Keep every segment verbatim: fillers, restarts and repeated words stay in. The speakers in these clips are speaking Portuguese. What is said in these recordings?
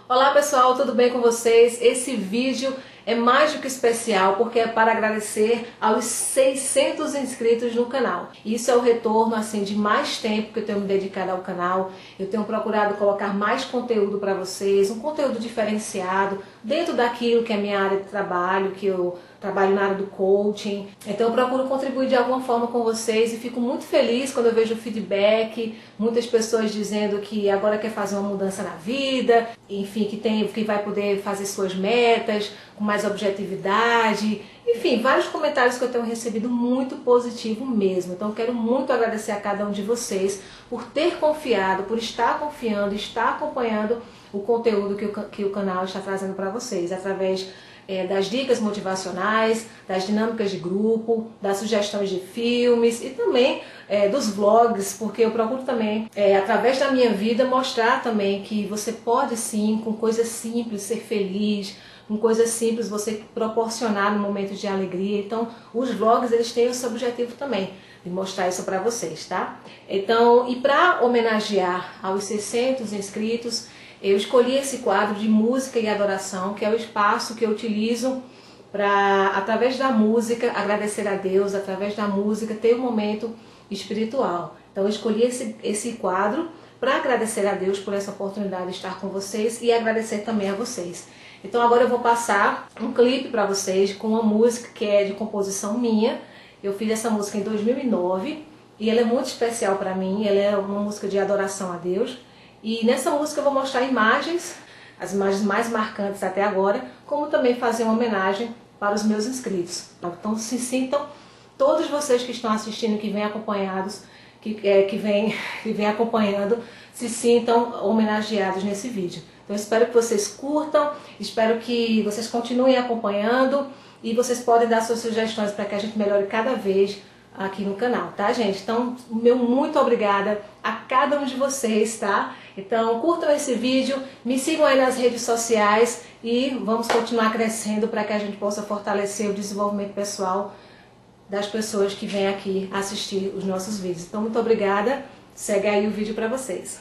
Olá pessoal, tudo bem com vocês? Esse vídeo é mais do que especial porque é para agradecer aos seiscentos inscritos no canal. Isso é o retorno assim de mais tempo que eu tenho me dedicado ao canal. Eu tenho procurado colocar mais conteúdo para vocês, um conteúdo diferenciado dentro daquilo que é minha área de trabalho, que eu trabalho na área do coaching. Então eu procuro contribuir de alguma forma com vocês e fico muito feliz quando eu vejo o feedback, muitas pessoas dizendo que agora quer fazer uma mudança na vida, enfim, que tem, que vai poder fazer suas metas com mais objetividade. Enfim, vários comentários que eu tenho recebido muito positivo mesmo. Então eu quero muito agradecer a cada um de vocês por ter confiado, por estar confiando, estar acompanhando o conteúdo que o, que o canal está trazendo para vocês, através É, das dicas motivacionais, das dinâmicas de grupo, das sugestões de filmes e também é, dos vlogs, porque eu procuro também, é, através da minha vida, mostrar também que você pode sim, com coisas simples, ser feliz, com coisas simples você proporcionar no momento de alegria. Então os vlogs eles têm esse objetivo também, de mostrar isso para vocês, tá? Então, e para homenagear aos seiscentos inscritos, eu escolhi esse quadro de música e adoração, que é o espaço que eu utilizo para, através da música, agradecer a Deus, através da música, ter um momento espiritual. Então eu escolhi esse, esse quadro para agradecer a Deus por essa oportunidade de estar com vocês e agradecer também a vocês. Então agora eu vou passar um clipe para vocês com uma música que é de composição minha. Eu fiz essa música em dois mil e nove e ela é muito especial para mim, ela é uma música de adoração a Deus. E nessa música eu vou mostrar imagens, as imagens mais marcantes até agora, como também fazer uma homenagem para os meus inscritos. Então se sintam, todos vocês que estão assistindo, que vêm acompanhados, que, é, que, vem, que vem acompanhando, se sintam homenageados nesse vídeo. Então eu espero que vocês curtam, espero que vocês continuem acompanhando e vocês podem dar suas sugestões para que a gente melhore cada vez aqui no canal, tá, gente? Então, meu muito obrigada a cada um de vocês, tá? Então, curtam esse vídeo, me sigam aí nas redes sociais e vamos continuar crescendo para que a gente possa fortalecer o desenvolvimento pessoal das pessoas que vêm aqui assistir os nossos vídeos. Então, muito obrigada. Segue aí o vídeo para vocês.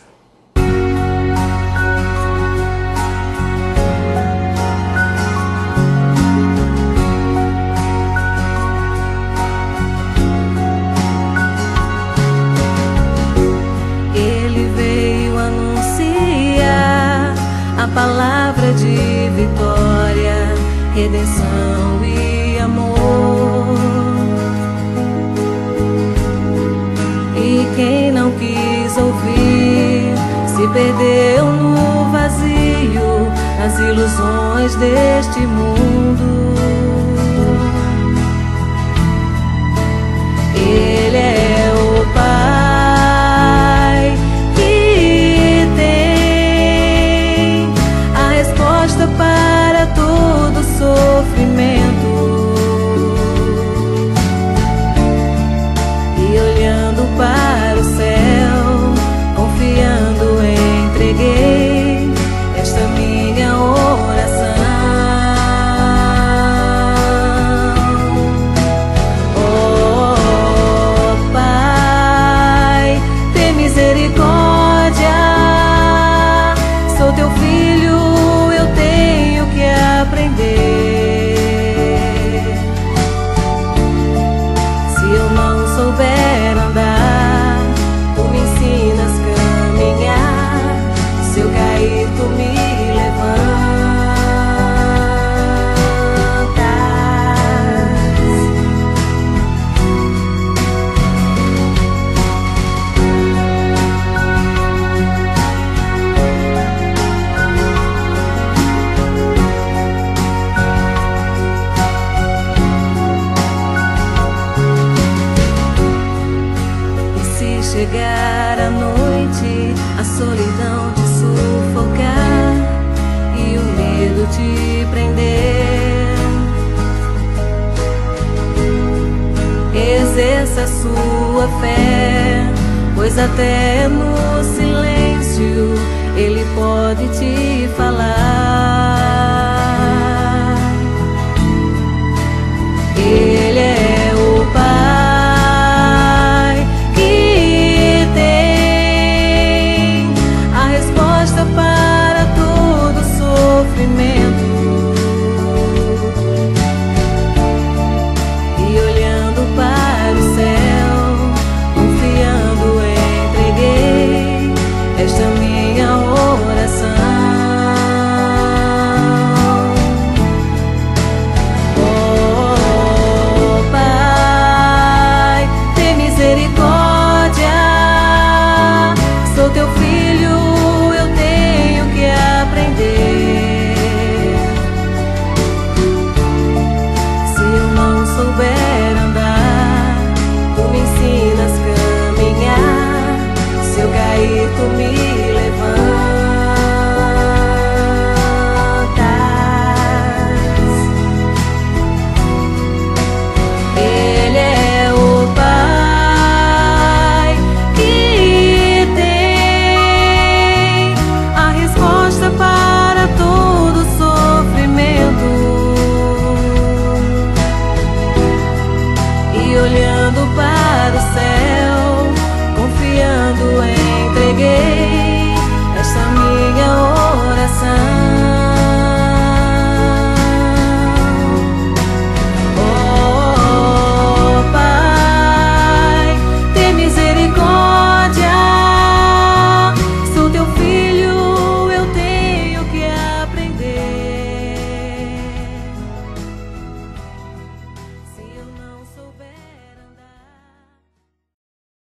A palavra de vitória, redenção e amor. E quem não quis ouvir se perdeu no vazio, nas ilusões deste mundo.